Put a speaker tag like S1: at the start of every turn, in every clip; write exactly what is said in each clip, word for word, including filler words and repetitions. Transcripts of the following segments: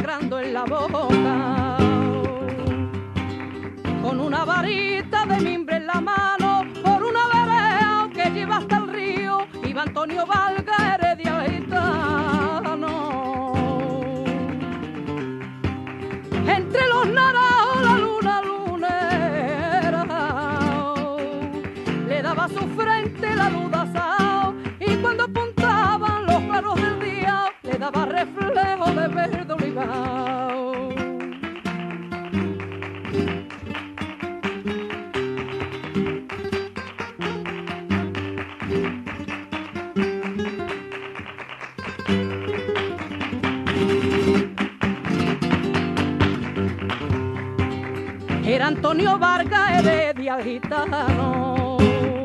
S1: sangrando en la boca. Con una varita de mimbre en la mano, por una vereda que lleva hasta el río, iba Antonio Valga Heredia gitano. Entre los naranjos la luna lunera le daba a su frente la luz de asao, y cuando apuntaban los claros del día le daba reflejo de verde olivao. Era Antonio Vargas Heredia gitano,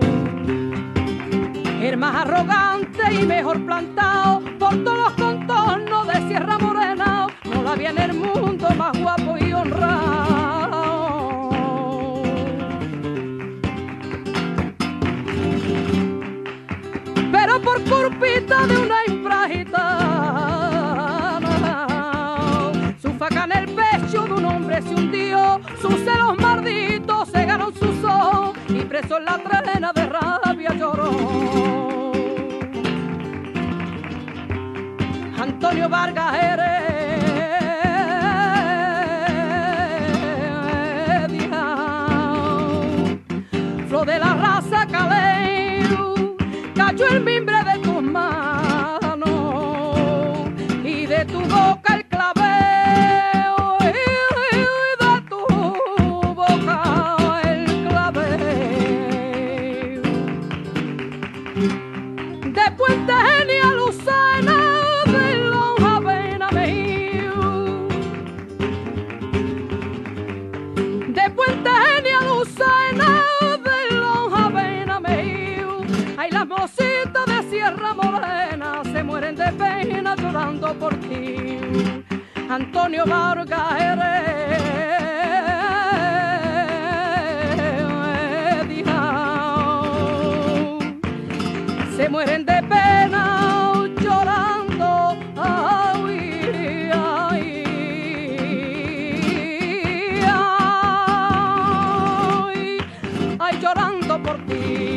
S1: el más arrogante y mejor plantado por todos los contornos de Sierra Morena. No la había en el mundo más guapo y honrado. Pero por culpita de una infragitana, su faca en el pecho de un hombre se hundió, sus celos malditos cegaron sus ojos y preso en la trena de rabia lloró. Antonio Vargas Heredia, flor de la raza caleu, cayó el mimbre de tus manos y de tu boca el clavel. De Puente Genio a Lucena, de Lonjavena Mejío. De Puente Genio a Lucena, de Lonjavena Mejío. Ay, las mocitas de Sierra Morena se mueren de pena llorando por ti. Antonio Vargas Heredia, se mueren de pena llorando, ay, ay, ay, ay, llorando por ti.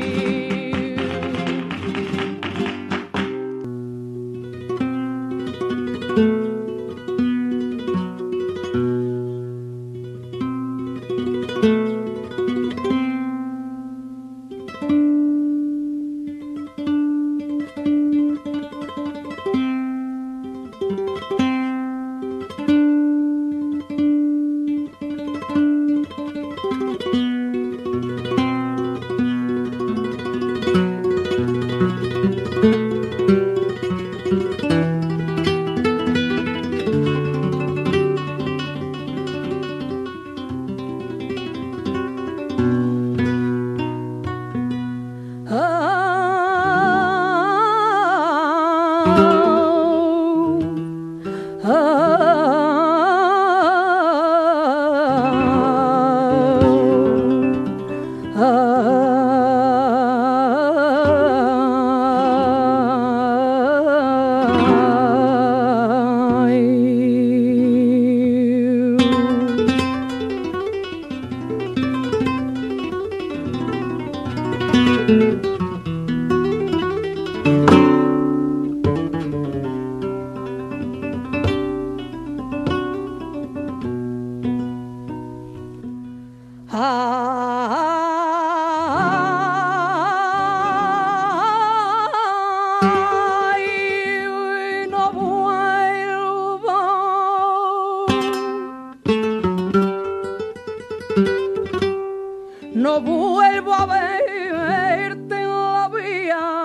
S1: No vuelvo a verte en la vía.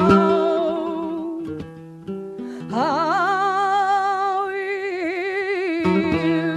S1: Ay,